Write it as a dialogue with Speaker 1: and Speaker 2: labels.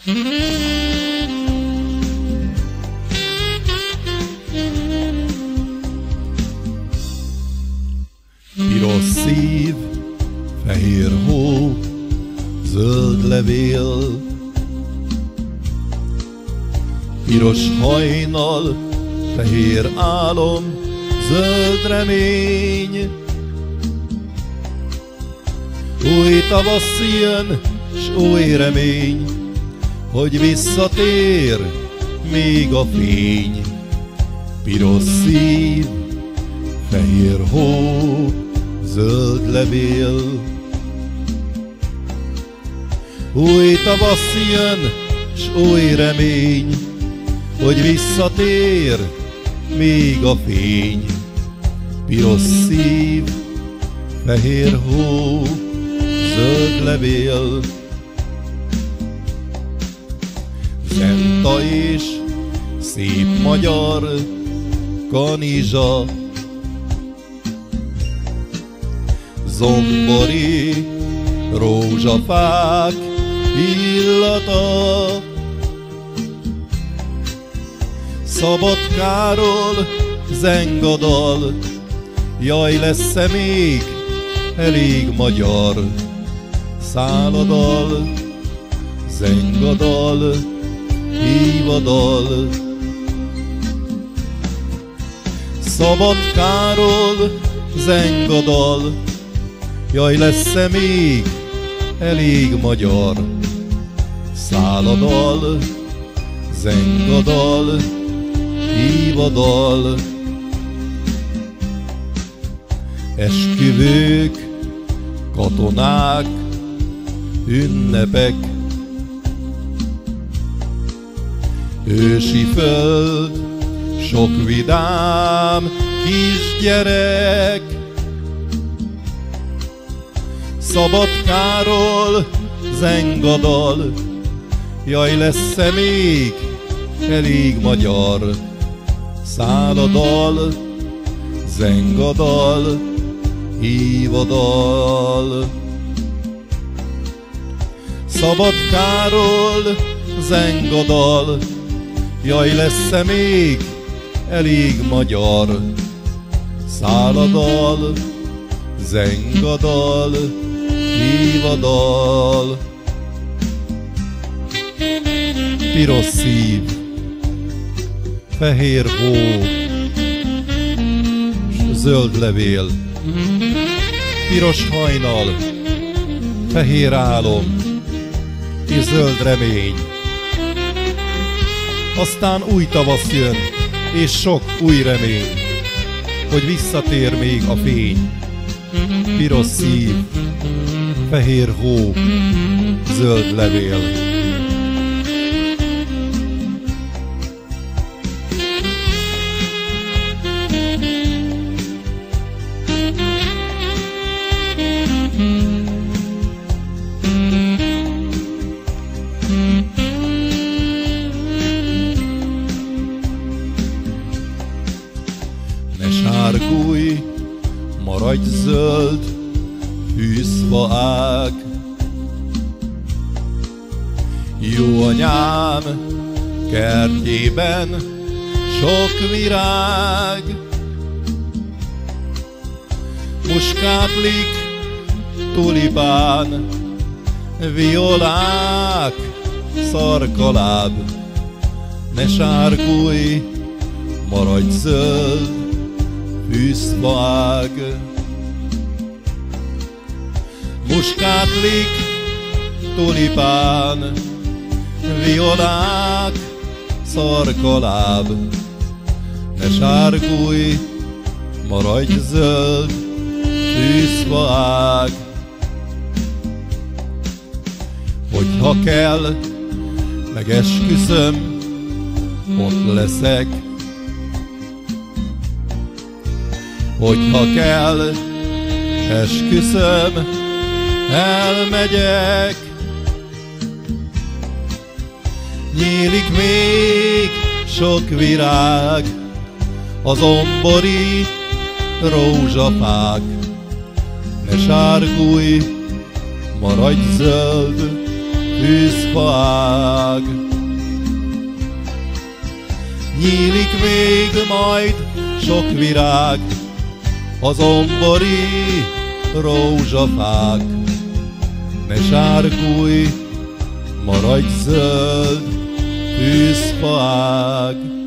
Speaker 1: Piros szív, fehér hó, zöld levél. Piros hajnal, fehér álom, zöld remény. Új tavasz jön, s új remény, hogy visszatér még a fény. Piros szív, fehér hó, zöld levél. Új tavasz jön, s új remény, hogy visszatér még a fény. Piros szív, fehér hó, zöld levél. Zenta és szép magyar kanizsa, zombori rózsafák illata. Szabadkáról zengadal, jaj, lesz-e még elég magyar? Száladal, zengadal, hívadal. Szabadkáról zengadal, jaj, lesz-e még elég magyar? Száladal, zengadal, hívadal. Esküvők, katonák, ünnepek. Ősi föld, sok vidám kisgyerek. Szabadkáról zengadal, jaj, lesz-e még elég magyar? Száladal, zengadal, hívadal. Szabadkáról zengadal, jaj, lesz-e még elég magyar? Száladal, zengadal, hívadal. Piros szív, fehér hó, s zöld levél. Piros hajnal, fehér álom, és zöld remény. Aztán új tavasz jön, és sok új remény, hogy visszatér még a fény. Piros szív, fehér hó, zöld levél. Ne sárgulj, maradj zöld, fűszfa ág. Jó anyám kertjében sok virág. Muskátlik, tulipán, violák, szarkaláb. Ne sárgulj, maradj zöld, fűszfa ág. Muskátlik, tulipán, violák, szarkaláb. Ne sárgulj, maradj zöld, fűszfa ág. Hogyha kell, megesküszöm, ott leszek. Hogyha kell, esküszöm, elmegyek. Nyílik még sok virág, a zombori rózsafák. Ne sárgulj, maradj zöld, fűszfa ág. virág. Nyílik még majd sok virág a zombori rózsafák. Ne sárgulj, maradj zöld tűzfaág.